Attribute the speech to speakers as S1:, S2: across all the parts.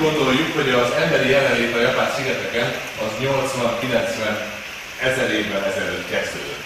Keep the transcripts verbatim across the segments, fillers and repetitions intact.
S1: gondoljuk, hogy az emberi jelenlét a Japán-szigeteken az nyolcvan-kilencven ezer évvel ezelőtt kezdődött.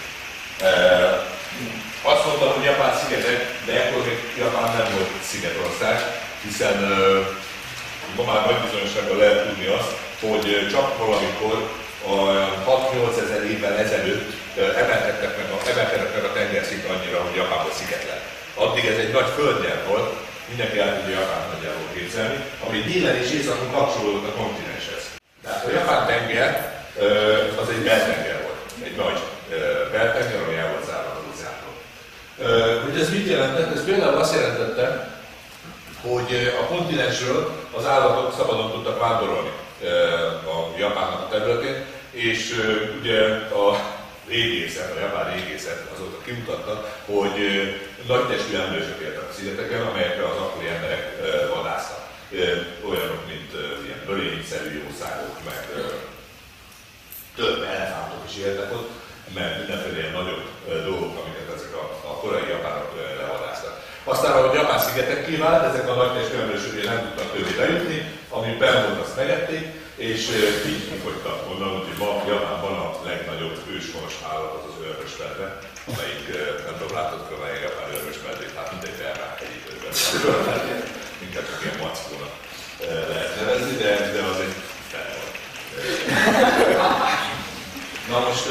S1: Azt mondtam, hogy Japán-szigetek, de ekkor még Japán nem volt szigetország, hiszen ma már nagy bizonyossággal lehet tudni azt, hogy csak valamikor hat-nyolc ezer évvel ezelőtt emelkedtek meg a, emelkedtek meg a tengerszint annyira, hogy Japánból sziget lett. Addig ez egy nagy földnyelv volt, mindenki el tudja Japán nagyjából képzelni, ami délen és északon kapcsolódott a kontinenshez. Tehát a Japán tenger az egy beltenger volt, egy nagy beltenger, ami el volt zárva az óceántól. Hogy ez mit jelentett? Ez például azt jelentette, hogy a kontinensről az állatok szabadon tudtak vándorolni a Japánnak a területén, és ugye a régészet, a japán régészet azóta kimutatta, hogy nagytestű emlősök éltek a szigeteken, amelyekre az akkori emberek vadásztak. Olyanok, mint ilyen bölényszerű jószágok, meg több elefántok is éltek ott, mert mindenféle ilyen nagyobb dolgok, amiket ezek a, a korai japánok levadásztak. Aztán, ahogy Japán szigetek kivált, ezek a nagytestű emlősök nem tudtak többé bejutni, ami benn azt megették, és így kifogytak onnan, hogy ma Japánban a legnagyobb őshonos állat az az őrösmedve, amelyik nem tudom, látod fel, melyik japán őrösmedvét, hát mindegy elrák egyik őrösmedvét, inkább csak ilyen mackónak lehet nevezni, de, de az egy fel van. Na most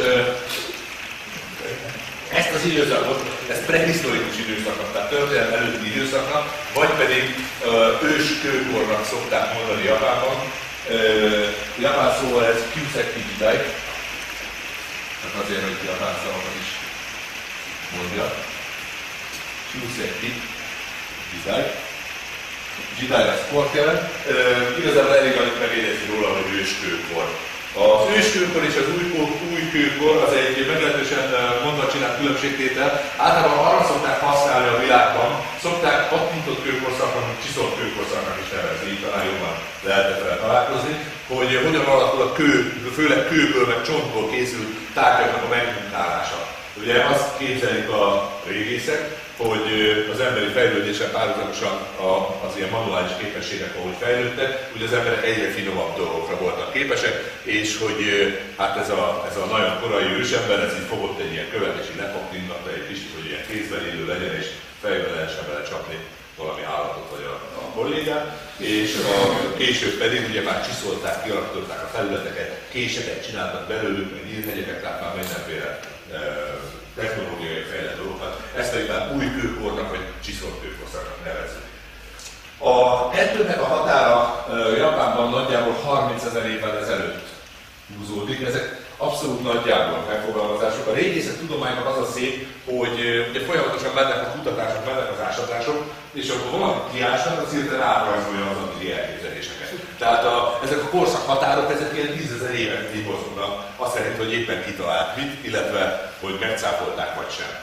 S1: ezt az időszakot, ezt prehisztorikus időszaknak, tehát történelem előtti időszaknak, vagy pedig őskőkornak szokták mondani Japánban. Uh, japán szóval ez Kyuseki Jidai, tehát azért, hogy japán szavakat is mondja. Kyuseki Jidai. Jidai az kort jelent. Uh, igazából elég annyit megérdezni róla, hogy őskőkor. Az őskőkor és az újkőkor az egy meglehetősen mondva csinált különbségtétel. Általában arra szokták használni a világban, szokták pattintott kőkorszaknak, csiszolt kőkorszaknak is nevezni, így talán jobban lehetett vele találkozni, hogy hogyan alakul a kő, főleg kőből meg csontból készült tárgyaknak a megmunkálása. Ugye azt képzelik a régészek, hogy az emberi fejlődéssel párhuzamosan az ilyen manuális képességek, ahogy fejlődtek, hogy az emberek egyre finomabb dolgokra voltak képesek, és hogy hát ez a, ez a nagyon korai ősember, ez így fogott egy ilyen követ, és így lefogtinnatta egy kicsit, hogy ilyen kézben élő legyen, és fejben lehessen vele csapni valami állatot vagy a, a kollégát, és a, később pedig ugye már csiszolták, kialakították a felületeket, késeket csináltak belőlük, meg nyílthegyeket, tehát már mindenféle e, technológiai fejlett dolgokat. Ezt pedig már új kőkornak vagy csiszolt kőkorszaknak nevezzük. A kettőnek a határa e, Japánban nagyjából harmincezer évvel ezelőtt húzódik. Ezek abszolút nagyjából megfogalmazások. A régészet tudománynak az a szép, hogy ugye folyamatosan mennek a kutatások, mennek az ásatások, és akkor valaki kiásnak, az hirtelen átrajzolja az addigi elképzeléseket. Tehát a, ezek a korszak határok, ezek ilyen tízezer évek mozognak, azt szerint, hogy éppen kitalált mit, illetve hogy megcáfolták vagy sem.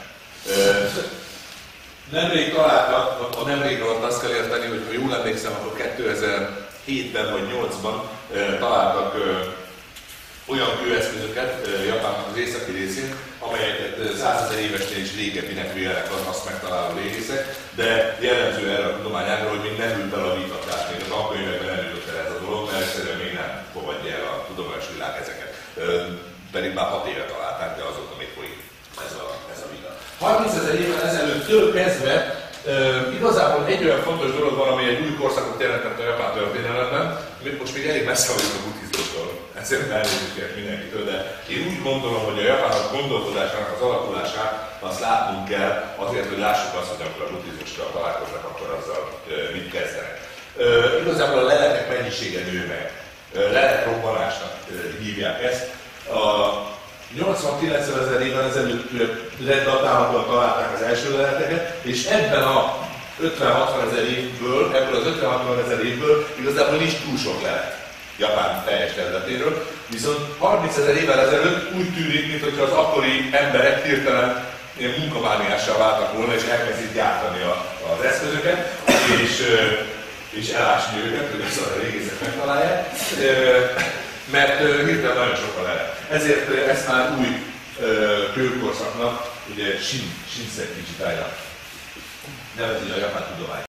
S1: Nemrég találtak, a nemrég alatt azt kell érteni, hogy ha jól emlékszem, akkor kétezer-hétben vagy nyolcban találtak olyan kőeszközöket Japánnak az északi részén, amelyeket százezer évesnél is régebbinek vélnek azt megtaláló régészek, de jellemző erre a tudományágra, hogy még nem ült el a vita, tehát még az alkoimekben nem jutott el ez a dolog, mert egyszerűen még nem fogadja el a tudományos világ ezeket. Pedig már hat éve találták, de azóta még folyik ez a, ez a vita. harmincezer évvel ezelőttől kezdve Uh, igazából egy olyan fontos dolog van, ami egy új korszakot jelentett a japán történelemben, amit most még elég messze vagyunk a buddhizmustól, ezért elnézést kérek mindenkitől, de én úgy gondolom, hogy a japánok gondolkodásának az alakulását azt látnunk kell, azért, hogy lássuk azt, hogy amikor a buddhizmussal találkoznak, akkor azzal uh, mit kezdenek. Uh, igazából a lelekek mennyisége nő meg. Uh, lelek robbanásnak uh, hívják ezt. Uh, nyolcvan-kilencven ezer évvel ezelőtt datálhatóan találták az első leleteket, és ebben a ötven-hatvan ezer évből, ebből az ötven-hatvan ezer évből igazából nincs túl sok lelet Japán teljes területéről, viszont harmincezer évvel ezelőtt úgy tűnik, mintha az akkori emberek hirtelen ilyen munkamániással váltak volna, és elkezdik gyártani a, az eszközöket, és, és elásni őket, hogy ezt a régészek megtalálják. Mert uh, hirtelen nagyon sokkal lehet. Ezért uh, ezt már új uh, kőkorszaknak, ugye Shin, Shinseki Jidainak nevezi a japán tudomány.